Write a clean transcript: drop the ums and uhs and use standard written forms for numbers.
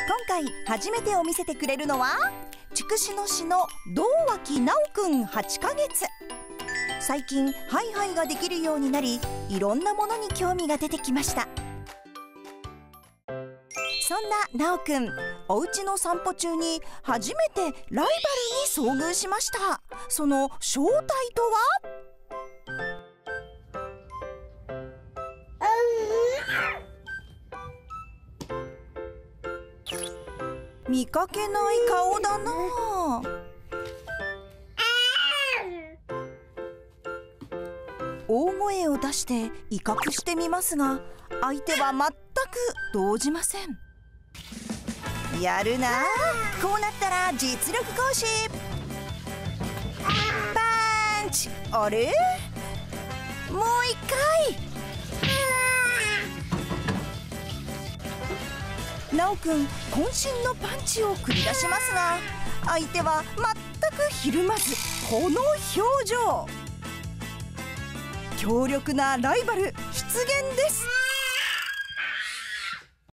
今回初めてを見せてくれるのは筑紫野市の堂脇直くん8ヶ月。最近ハイハイができるようになり、いろんなものに興味が出てきました。そんな直くん、お家の散歩中に初めてライバルに遭遇しました。その正体とは？見かけない顔だなあ。大声を出して威嚇してみますが、相手は全く動じません。やるなあ、こうなったら実力行使。パンチ。あれ、もう一回。直くん、渾身のパンチを繰り出しますが、相手は全くひるまずこの表情。強力なライバル出現です。